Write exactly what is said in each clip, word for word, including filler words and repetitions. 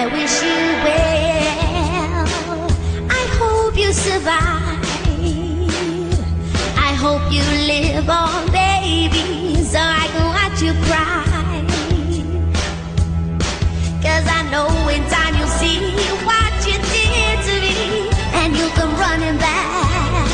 wish you well. I hope you survive. I hope you live on, baby, so I can watch you cry. 'Cause I know in time you'll see what you did to me, and you'll come running back.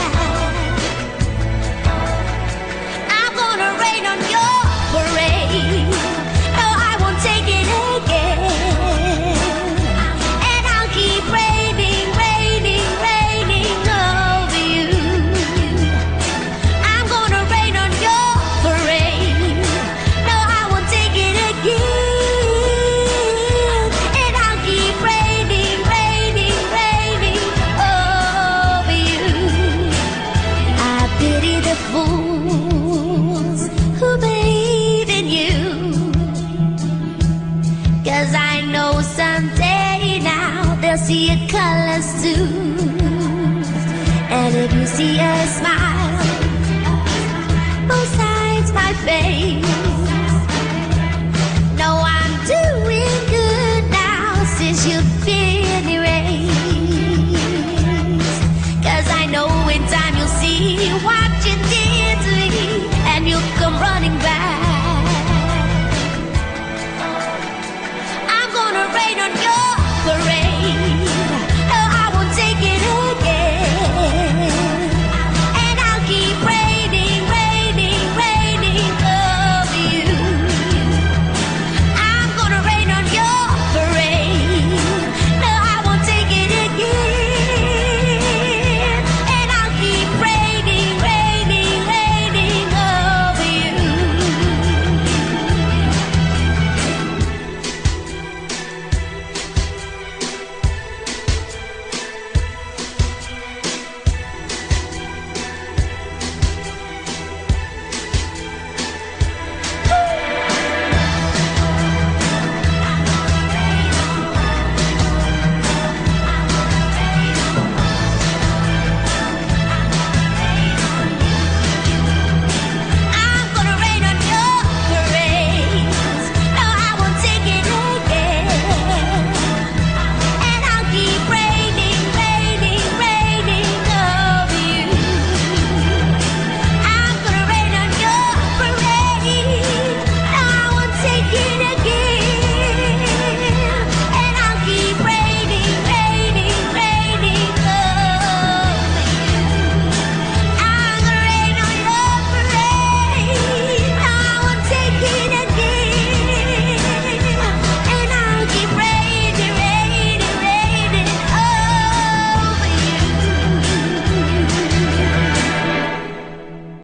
I'm gonna rain on your parade. No, I won't take it again. And I'll keep raining, raining, raining over you. I'm gonna rain on your parade. No, I won't take it again. And I'll keep raining, raining, raining over you. I pity the fools who believe in you, 'cause I know someday now they'll see your colors too. And if you see a smile, both sides my face,